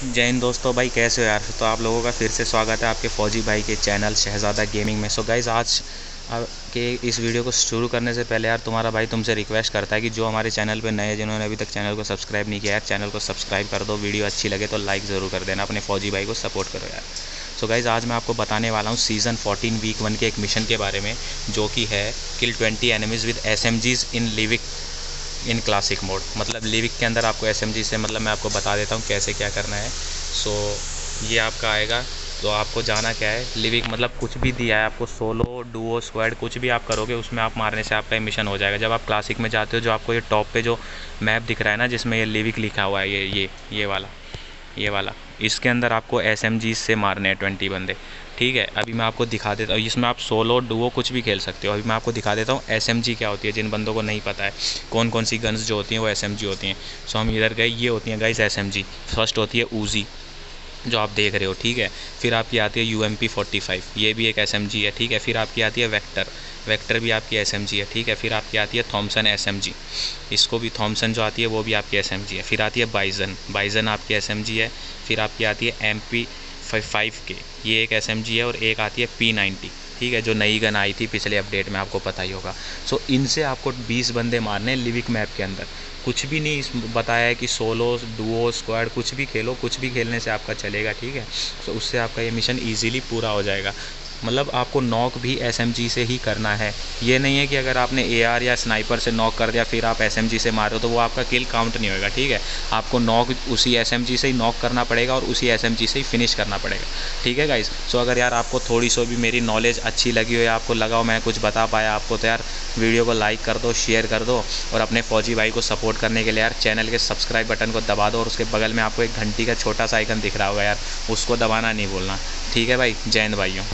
जय हिंद दोस्तों, भाई कैसे हो यार। तो आप लोगों का फिर से स्वागत है आपके फौजी भाई के चैनल शहज़ादा गेमिंग में। सो गाइज़, आज के इस वीडियो को शुरू करने से पहले यार तुम्हारा भाई तुमसे रिक्वेस्ट करता है कि जो हमारे चैनल पे नए, जिन्होंने अभी तक चैनल को सब्सक्राइब नहीं किया यार, चैनल को सब्सक्राइब कर दो। वीडियो अच्छी लगे तो लाइक ज़रूर कर देना, अपने फौजी भाई को सपोर्ट करो यार। सो गाइज़, आज मैं आपको बताने वाला हूँ सीज़न 14 वीक 1 के एक मिशन के बारे में, जो कि है kill 20 enemies with SMGs in Livik in classic mode. मतलब लिविक के अंदर आपको SMG से, मतलब मैं आपको बता देता हूँ कैसे क्या करना है। सो ये आपका आएगा, तो आपको जाना क्या है, लिविक मतलब कुछ भी दिया है आपको, सोलो डुओ स्क्वाड कुछ भी आप करोगे उसमें आप मारने से आपका मिशन हो जाएगा। जब आप क्लासिक में जाते हो, जो आपको ये टॉप पे जो मैप दिख रहा है ना, जिसमें ये लिविक लिखा हुआ है, ये वाला इसके अंदर आपको SMG से मारने हैं 20 बंदे। ठीक है, अभी मैं आपको दिखा देता हूँ। इसमें आप सोलो डुओ कुछ भी खेल सकते हो। अभी मैं आपको दिखा देता हूँ SMG क्या होती है, जिन बंदों को नहीं पता है कौन कौन सी गन्स जो होती हैं वो SMG होती हैं। सो हम इधर गए, ये होती हैं गाइस SMG। फर्स्ट होती है ऊजी, जो आप देख रहे हो। ठीक है, फिर आपकी आती है UMP 45, ये भी एक SMG है। ठीक है, फिर आपकी आती है वेक्टर भी आपकी SMG है। ठीक है, फिर आपकी आती है थॉमसन SMG, इसको भी थॉमसन जो आती है वो भी आपकी SMG है। फिर आती है बाइजन आपकी SMG है। फिर आपकी आती है MP5K, ये एक SMG है। और एक आती है P90, ठीक है, जो नई गन आई थी पिछले अपडेट में, आपको पता ही होगा। सो इनसे आपको 20 बंदे मारने हैं लिविक मैप के अंदर। कुछ भी नहीं बताया है कि सोलो डुओ स्क्वाड कुछ भी खेलो, कुछ भी खेलने से आपका चलेगा। ठीक है, तो उससे आपका ये मिशन ईजिली पूरा हो जाएगा। मतलब आपको नॉक भी SMG से ही करना है। ये नहीं है कि अगर आपने AR या स्नाइपर से नॉक कर दिया फिर आप SMG से मारो तो वो आपका किल काउंट नहीं होगा। ठीक है, आपको नॉक उसी SMG से ही नॉक करना पड़ेगा और उसी SMG से ही फिनिश करना पड़ेगा। ठीक है गाइस, सो अगर यार आपको थोड़ी सी भी मेरी नॉलेज अच्छी लगी हो या आपको लगा हो मैं कुछ बता पाया आपको, तो यार वीडियो को लाइक कर दो, शेयर कर दो। और अपने फौजी भाई को सपोर्ट करने के लिए यार चैनल के सब्सक्राइब बटन को दबा दो, और उसके बगल में आपको एक घंटी का छोटा सा आइकन दिख रहा होगा यार, उसको दबाना नहीं भूलना। ठीक है भाई, जय हिंद भाइयों।